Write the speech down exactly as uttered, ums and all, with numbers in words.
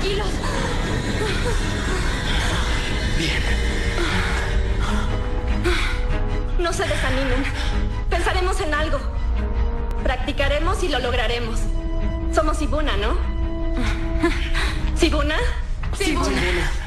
Tranquilos. Bien. No se desanimen. Pensaremos en algo. Practicaremos y lo lograremos. Somos Sibuna, ¿no? ¿Sibuna? Sibuna.